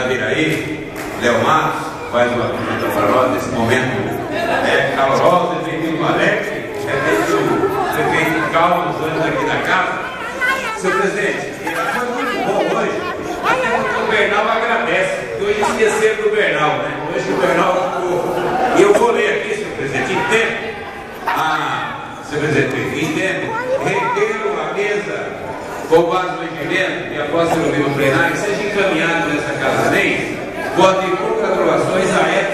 Naviraí, Léo Matos, faz uma visita para nós nesse momento caloroso, efeito alegre, efeito calmo nos anos aqui da casa. Senhor presidente, foi muito bom hoje, até porque o Bernal agradece, porque hoje esqueceram do Bernal, né? Hoje o Bernal ficou. E eu vou ler aqui, senhor presidente, senhor presidente, entendo, requeiro a mesa com base no regimento e após ser ouvido no plenário, seja encaminhado nessa casa lei, com as congratulações a